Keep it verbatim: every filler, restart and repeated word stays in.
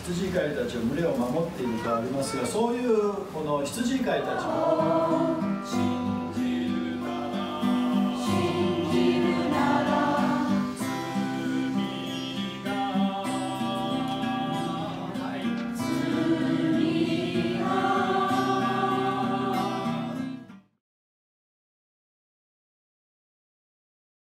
羊飼いたちは群れを守っているとありますが、そういうこの羊飼いたちも